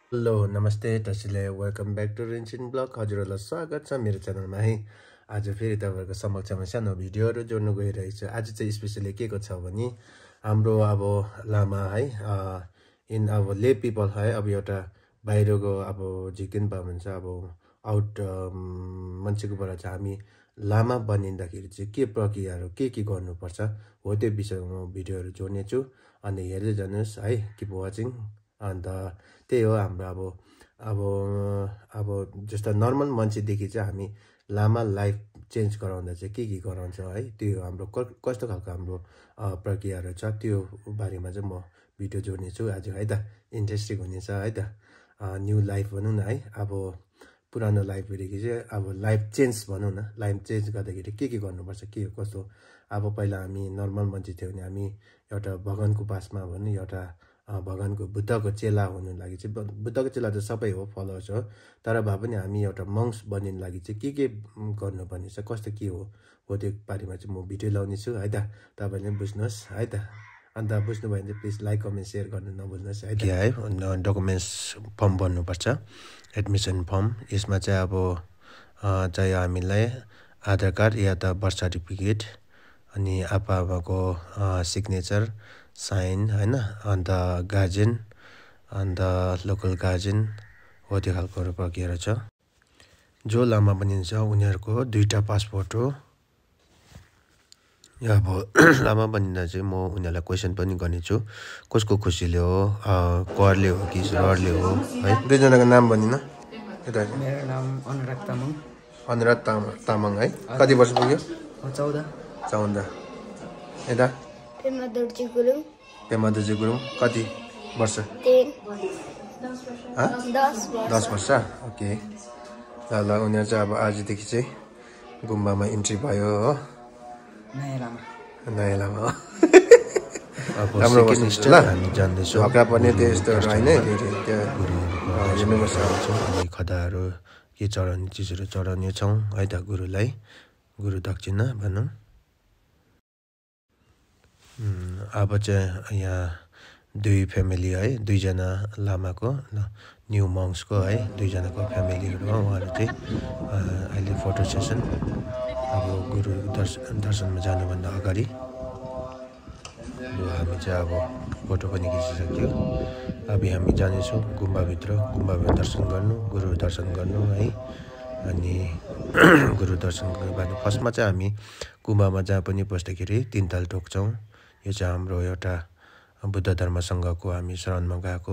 Hello नमस्ते तसिले welcome back to Rinsin blog हजुरहरूलाई स्वागत छ मेरो च्यानलमा है। आज फेरि तपाईँहरूको समक्षमा सानो भिडियोहरू जोड्नु गइरहेको छु। आज चाहिँ स्पेसली के को छ भने हाम्रो अब लामा है इन अब ले पिपल है अब एउटा बाहिरको अब झिकिन पा भन्छ अब आउट मान्छेकोबाट चाहिँ हामी लामा बनिँदाखेरि चाहिँ के प्रक्रियाहरू के गर्नुपर्छ हो त्यो विषयमा म भिडियोहरू जोड्ने छु। अनि हेर्दै जानुहोस् है, किप वाचिङ। अन्त त्यही हो हाम्रो अब अब जस्तो नर्मल मान्छेदेखि चाहिँ हामी लामा लाइफ चेन्ज गराउँदा चाहिँ के गराउँछ है, त्यो हाम्रो कस्तो खालको हाम्रो प्रक्रियाहरू छ त्यो बारेमा चाहिँ म भिडियो जोड्ने छु आज है त। इन्ट्रेस्टिङ हुनेछ है त। न्यू लाइफ भनौँ न है, अब पुरानो लाइफदेखि चाहिँ अब लाइफ चेन्ज भनौँ न, लाइफ चेन्ज गर्दाखेरि के गर्नुपर्छ के कस्तो। अब पहिला हामी नर्मल मान्छे थियो भने हामी एउटा भगवानको पासमा भन्ने एउटा भगवानको बुद्धको चेला हुनु लागि चाहिँ बुद्धको चेला त सबै हो, फलोवर्स हो, तर भए पनि हामी एउटा मङ्स बनिनु लागि चाहिँ के गर्नुपर्ने छ कस्तो के हो त्यो बारेमा चाहिँ म भिडियो लाउने छु है त। तपाईँले बुझ्नुहोस् है त। अन्त बुझ्नुभयो भने चाहिँ प्लिज लाइक कमेन्ट सेयर गर्नु नभुल्नुहोस् है त। है डकुमेन्ट्स फर्म भर्नुपर्छ, एडमिसन फर्म। यसमा चाहिँ अब चाहिँ हामीलाई आधार कार्ड या त बर्थ सर्टिफिकेट अनि आप्पाको सिग्नेचर साइन होइन, अन्त गार्जेन अन्त लोकल गार्जेन हो त्यो खालको प्रक्रिया छ। जो लामा बनिन्छ उनीहरूको दुईवटा पासपोर्ट हो। अब लामा बनिँदा चाहिँ म उनीहरूलाई क्वेसन पनि गर्नेछु कसको खुसीले हो, करले हो कि सरले हो है। दुईजनाको नाम भनिन। मेरो नाम अनुराग तामाङ। अनुराग तामाङ है। कति वर्ष पुग्यो? 14। यता पेमादुजी गुरुङ कति वर्ष? 10 वर्ष। ओके ल उनीहरू चाहिँ अब आजदेखि चाहिँ गुम्बामा इन्ट्री भयो हो। नयाँ लामा हो। राम्रो बस्नुहुन्छ ल, हामी जान्दैछौँ। हक्का पनि त्यस्तोहरू होइन, अनि खदाहरू के चढाउने चिजहरू चढाउने छौँ है त गुरुलाई, गुरु दक्षिणा भनौँ। अब चाहिँ यहाँ दुई फ्यामिली है, दुईजना लामाको न्यू मङ्सको है दुईजनाको फ्यामिलीहरू हो। उहाँहरू चाहिँ अहिले फोटो सेसन अब गुरु दर्शनमा जानुभन्दा अगाडि हामी चाहिँ अब फोटो पनि खिचिसक्यो। अब हामी जानेछौँ गुम्बाभित्र दर्शन गर्नु, गुरु दर्शन गर्नु है। अनि गुरु दर्शन गर्नु फर्स्टमा चाहिँ हामी गुम्बामा जहाँ पनि पस्दाखेरि 3 ताल ठोक्छौँ। यो चाहिँ हाम्रो एउटा बुद्ध धर्म सङ्घको हामी शरणमा गएको।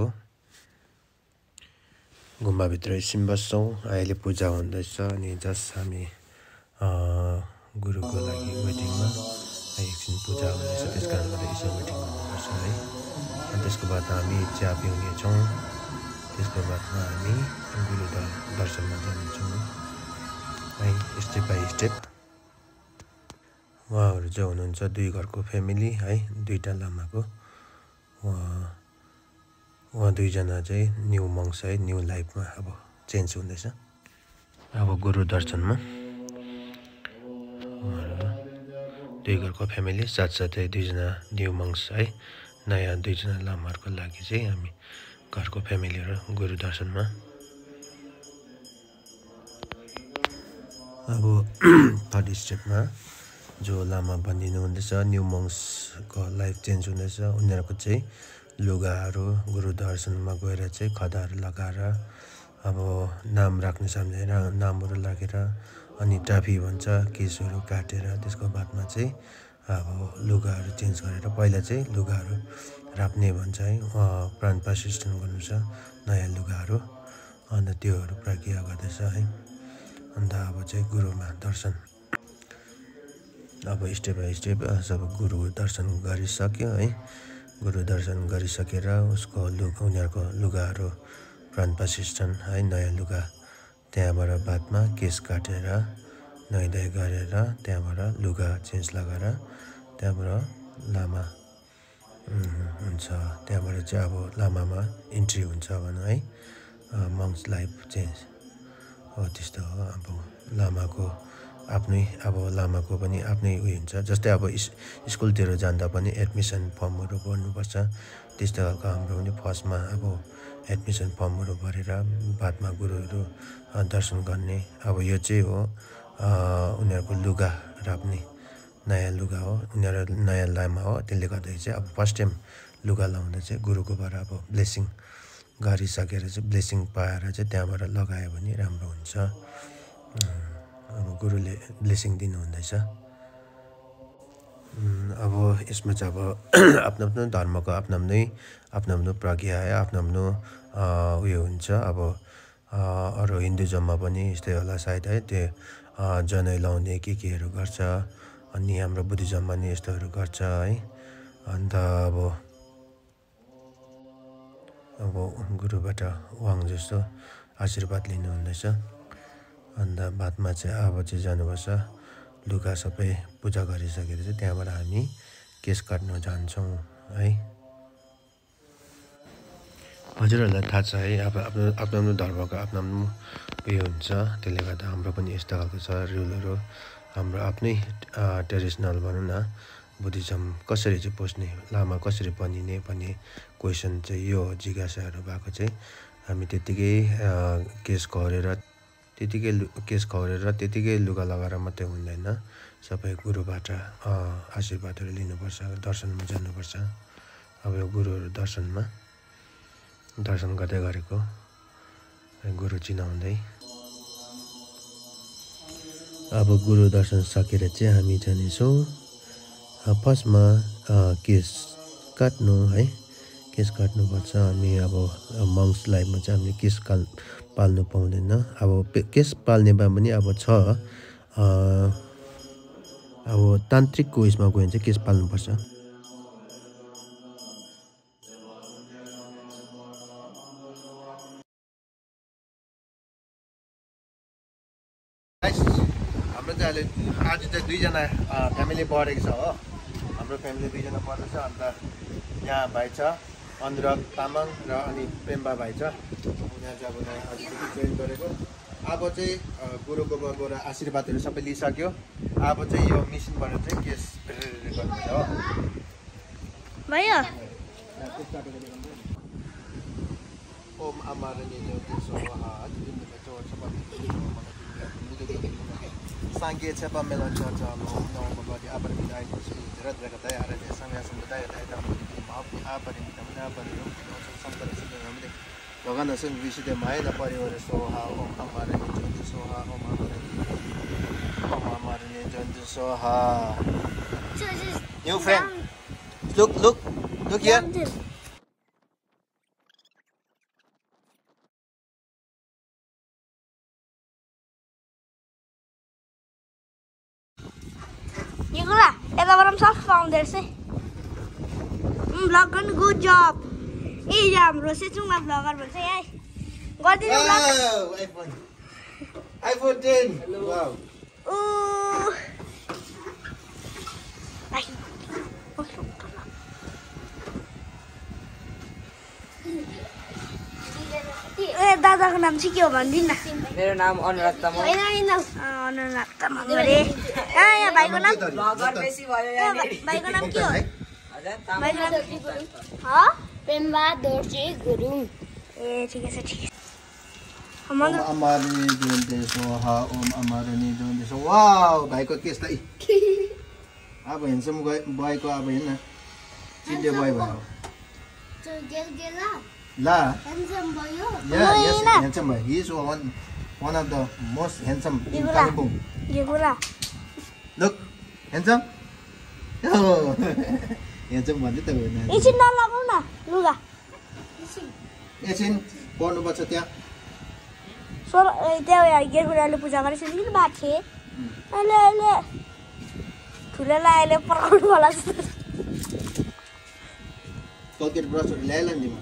गुम्बाभित्र एकछिन बस्छौँ, अहिले पूजा हुँदैछ अनि जस्ट हामी गुरुको लागि वेटिङमा एकछिन पूजा हुँदैछ, त्यस कारणले गर्दा एकछिन वेटिङ गर्नुपर्छ है। अनि त्यसको बाद हामी चिया पिउनेछौँ, त्यसको बादमा हामी गुरु दर्शनमा जानेछौँ है, स्टेप बाई स्टेप। उहाँहरू चाहिँ हुनुहुन्छ दुई घरको फ्यामिली है, दुईवटा लामाको। उहाँ दुईजना चाहिँ न्यू मङ्स है, न्यू लाइफमा अब चेन्ज हुँदैछ। अब गुरु दर्शनमा दुई घरको फ्यामिली साथसाथै दुईजना न्यू मङ्स है, नयाँ दुईजना लामाहरूको लागि चाहिँ हामी घरको फ्यामिलीहरू गुरु दर्शनमा। अब थर्ड स्टेपमा जो लामा बनिनु हुँदैछ, न्यू मङ्सको लाइफ चेन्ज हुँदैछ, उनीहरूको चाहिँ लुगाहरू गुरु दर्शनमा गएर चाहिँ खदाहरू लगाएर अब नाम राख्ने सम्झेर नामहरू लागेर अनि टाफी भन्छ केसहरू काटेर त्यसको बादमा चाहिँ अब लुगाहरू चेन्ज गरेर पहिला चाहिँ लुगाहरू राप्ने भन्छ है, प्राण प्रतिष्ठान गर्नु छ नयाँ लुगाहरू। अन्त त्योहरू प्रक्रिया गर्दैछ है। अन्त अब चाहिँ गुरुमा दर्शन, अब स्टेप बाई स्टेप सब गुरु दर्शन गरिसक्यो है। गुरु दर्शन गरिसकेर उसको उनीहरूको लुगाहरू प्राण प्रतिष्ठान है, नयाँ लुगा, त्यहाँबाट बादमा केस काटेर नुहाइधुवाइ गरेर त्यहाँबाट लुगा चेन्ज लगाएर त्यहाँबाट लामा हुन्छ। त्यहाँबाट चाहिँ अब लामामा इन्ट्री हुन्छ भनौँ है, मङ्स लाइफ चेन्ज हो। त्यस्तो हो अब लामाको आफ्नै अब लामाको पनि आफ्नै उयो हुन्छ। जस्तै अब स्कुलतिर जाँदा पनि एडमिसन फर्महरू भर्नुपर्छ, त्यस्तो खालको हाम्रो पनि फर्स्टमा अब एडमिसन फर्महरू भरेर बादमा गुरुहरू दर्शन गर्ने। अब यो चाहिँ हो उनीहरूको लुगा राख्ने नयाँ लुगा हो, उनीहरू नयाँ लामा हो, त्यसले गर्दाखेरि चाहिँ अब फर्स्ट टाइम लुगा लाउँदा चाहिँ गुरुकोबाट अब ब्लेसिङ गरिसकेर चाहिँ ब्लेसिङ पाएर चाहिँ त्यहाँबाट लगायो भने राम्रो हुन्छ। अब गुरुले ब्लेसिङ दिनुहुँदैछ। अब यसमा चाहिँ अब आफ्नो आफ्नो धर्मको आफ्नो आफ्नो प्रज्ञा है, आफ्नो आफ्नो उयो हुन्छ। अब अरू हिन्दुजममा पनि यस्तै होला सायद है, त्यो जनै लाउने केहरू गर्छ। अनि हाम्रो बुद्धिज्ममा नि यस्तोहरू गर्छ है। अन्त अब गुरुबाट वाङ जस्तो आशीर्वाद लिनुहुँदैछ। अन्त बादमा चाहिँ अब चाहिँ जानुपर्छ लुगा सबै पूजा गरिसकेर चाहिँ त्यहाँबाट हामी केस काट्न जान्छौँ है। हजुरहरूलाई थाहा छ है, अब आफ्नो आफ्नो धर्मको आफ्नो आफ्नो उयो हुन्छ, त्यसले गर्दा हाम्रो पनि यस्तो खालको छ रुलहरू। हाम्रो आफ्नै ट्रेडिसनल भनौँ न, बुद्धिज्म कसरी चाहिँ पस्ने, लामा कसरी बनिने भन्ने क्वेसन चाहिँ यो जिज्ञासाहरू भएको चाहिँ हामी त्यत्तिकै केस खौरेर त्यत्तिकै लुगा लगाएर मात्रै हुँदैन, सबै गुरुबाट आशीर्वादहरू लिनुपर्छ, दर्शनमा जानुपर्छ। अब यो गुरुहरू दर्शन गर्दै गरेको गुरु चिनाउँदै अब गुरु दर्शन सकेर चाहिँ हामी जानेछौँ फर्स्टमा केस काट्नु है। केस काट्नुपर्छ हामी। अब मङ्स लाइफमा चाहिँ हामीले केस पाल्नु पाउँदैन। अब केस पाल्नेमा पनि अब छ, अब तान्त्रिकको उयसमा गयो भने चाहिँ केस पाल्नुपर्छ। हाम्रो चाहिँ अहिले आज चाहिँ दुईजना फ्यामिली बढेको छ हो। हाम्रो फ्यामिली दुईजना बढेको छ। अन्त यहाँ भाइ छ अनुराग तामाङ र अनि पेम्बा भाइ छ। उनीहरू चाहिँ अब आजदेखि जोइन गरेको। अब चाहिँ गुरुकोमा गएर आशीर्वादहरू सबै लिइसक्यो। अब चाहिँ यो मिसिनबाट चाहिँ केस गर्नुहुन्छ हो भयो। ओम अमरनी स्वाहा Sangue cepa melancarca no body aparimita radrakata arate samya samudaya daya mapu aparimita aparim samtara भगवान हसन विशुद्ध माया परिवार सोहा ओम अमरनी जन्तु सोहा ओम अमरनी जन्तु Soha. New friend, look here. Nicola, yataबाट पनि सफ पाउँदो रहेछ। भ्लग गर्नु गुड जब। ए हाम्रो सेचुङमा भ्लगर भन्छ है। गर्दिनु भ्लग। iPhone 10. Wow. ए दादाको नाम चाहिँ के हो भनिदिनु न। मेरो नाम अनुराग तामाङ। अनुराग तामाङ अरे। यहाँ भाइको नाम भ्लगर बेसी भयो यहाँ। भाइको नाम के हो? हजुर तामाङ। भाइको नाम पेम्बा दोर्जे गुरुङ। ए ठिकै छ ठिकै छ। ओम अमरनी जन्तु सोहा ओम अमरनी जन्तु सोहा। वाउ भाइको केस त अब हेन्सम बोयको अब हेर्न चिन्डे बोय भयो। La. Handsome boy. Yeah, yes, handsome boy. He is one of the most handsome in Kalimpong. Gigula. Look, handsome. Oh, handsome one. Isin na lang na, luga. Isin, porno ba sa tiya? So, त्या गिरगुराले पूजा गरेपछि नि बात थिए अले अले ठुलेला अहिले पराउनु होला जस्तो Colgate brush ल्याएला नि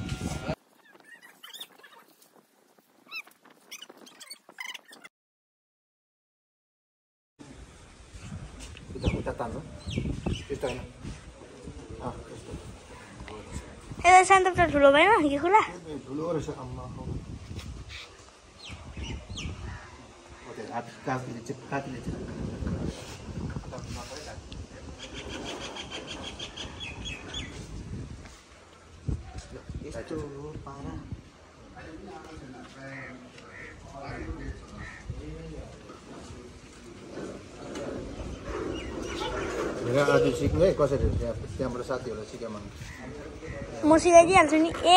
उता तान्नु त्यस्तो हैन ए शान्त त ठुलो भएन गिखुला ठुलो रहेछ अम्मा हो काकीले चाहिँ यस्तो पारा आज सिक्नु है कसरी त्यहाँबाट साथीहरूलाई सिकाउनु म सिकाइदिइहाल्छु नि ए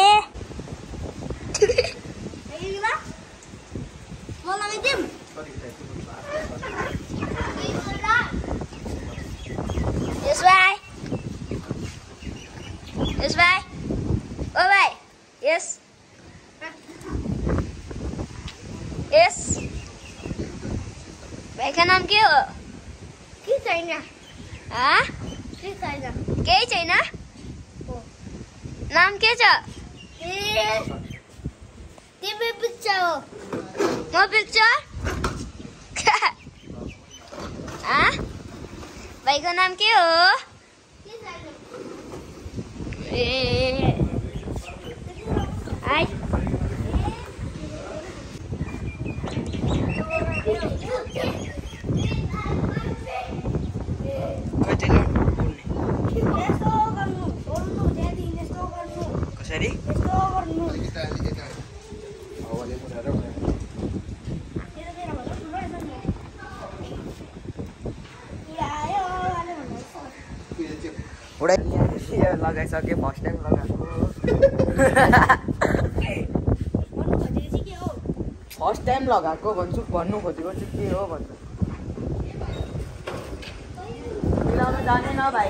Yes, bye. Yes, bye. Oh, bye. Yes. Yes. भाइ का नाम के हो? के छैन? हाँ? के छैन? केही छैन? नाम के छ? तिमी पिक्चर हो। म पिक्चर? हाँ? भाइ को नाम के हो? ए हाय कसरी लगाइसके फर्स्ट टाइम लगाएको फर्स्ट टाइम लगाएको भन्छु भन्नु खोजेको चाहिँ के हो भन्छु मिलाउन जानेन भाइ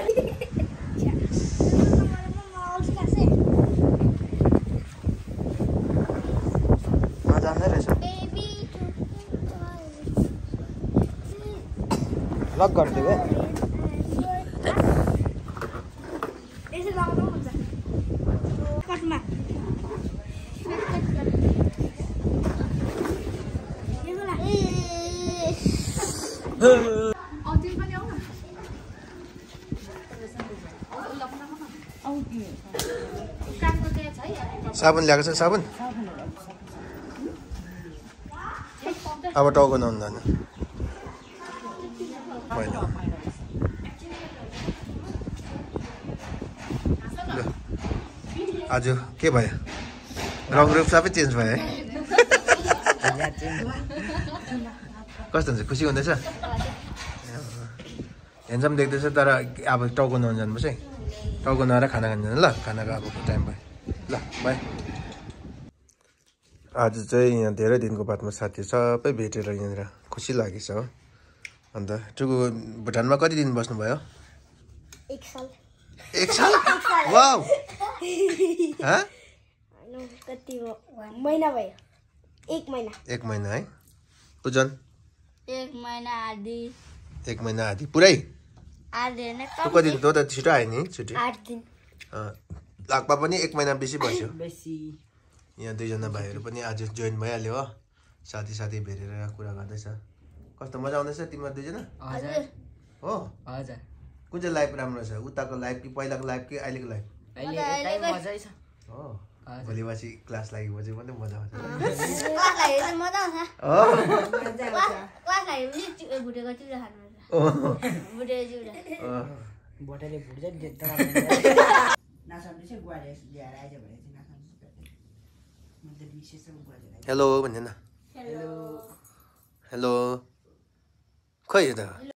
जान्दै रहेछ लक गरिदिएको साबुन ल्याएको छ साबुन अब टाउको नुहाउँदैन आज के भयो रङ रूप सबै चेन्ज भयो है कस्तो हुन्छ खुसी हुँदैछ हेन्सम देख्दैछ तर अब टाउको नुहाउनु जानुपर्छ है टाउको नुहाएर खाना खानु जानु ल खानाको अब टाइम भयो ल बाई आज चाहिँ यहाँ धेरै दिनको बादमा साथी सबै भेटेर यहाँनिर खुसी लागेछ हो अन्त टुकु भुटानमा कति दिन बस्नुभयो 1 साल 1 साल वाउ कति महिना भयो 1 महिना 1 महिना है पूजन 1 महिना आधी 1 महिना आधी पुरै आधी हैन कति दिन त छिटो आयो नि छुट्टी 8 दिन लाक्पा पनि 1 महिना बेसी बस्यो बेसी यहाँ दुईजना भाइहरू पनि आज जोइन भइहाल्यो हो साथी भेटेर कुरा गर्दैछ कस्तो मजा आउँदैछ तिमीहरू दुईजना हजुर हो हजुर कुन चाहिँ लाइफ राम्रो छ उताको लाइफ कि पहिलाको लाइफ कि अहिलेको लाइफ अहिले यतै मजै छ हो भोलिपछि क्लास लागेपछि मात्रै मजा आउँछ क्लास लाग्यो मजा आउँछ हो क्लास लाग्यो भने भुटेको चिउरा खानु भुटेको चिउरा बटेले भुट्छ नि त्यता नासाउने चाहिँ गुवाले ल्याएर आइज भने चाहिँ नासाउने म त विशेष गुवाले हेलो भन्दैन हेलो हेलो खै त